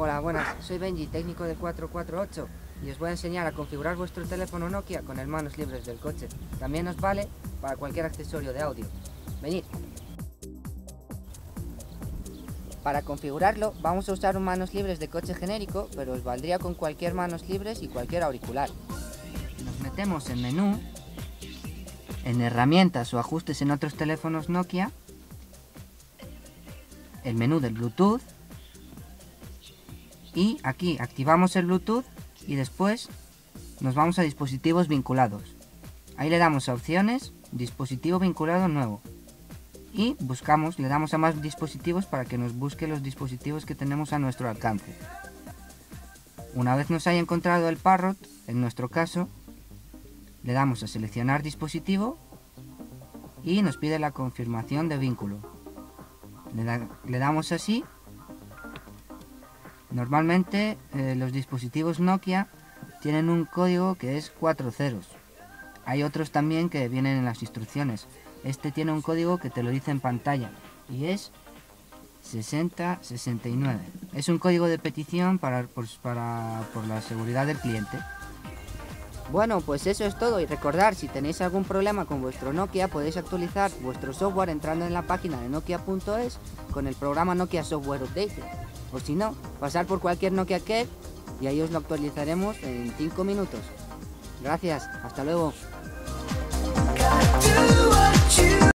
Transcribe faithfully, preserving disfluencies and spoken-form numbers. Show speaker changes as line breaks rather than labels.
Hola, buenas, soy Benji, técnico de cuatro cuatro ocho, y os voy a enseñar a configurar vuestro teléfono Nokia con el manos libres del coche. También os vale para cualquier accesorio de audio. Venid. Para configurarlo vamos a usar un manos libres de coche genérico, pero os valdría con cualquier manos libres y cualquier auricular. Nos metemos en menú, en herramientas o ajustes en otros teléfonos Nokia, el menú del Bluetooth, y aquí activamos el Bluetooth y después nos vamos a dispositivos vinculados. Ahí le damos a opciones, dispositivo vinculado nuevo, y buscamos, le damos a más dispositivos para que nos busque los dispositivos que tenemos a nuestro alcance. Una vez nos haya encontrado el Parrot, en nuestro caso, le damos a seleccionar dispositivo y nos pide la confirmación de vínculo. Le, da, le damos así. Normalmente eh, los dispositivos Nokia tienen un código que es cuatro ceros. Hay otros también que vienen en las instrucciones. Este tiene un código que te lo dice en pantalla y es sesenta sesenta y nueve. Es un código de petición para, pues, para, por la seguridad del cliente. Bueno, pues eso es todo, y recordad, si tenéis algún problema con vuestro Nokia podéis actualizar vuestro software entrando en la página de nokia punto es con el programa Nokia Software Update. O si no, pasar por cualquier Nokia Care y ahí os lo actualizaremos en cinco minutos. Gracias, hasta luego.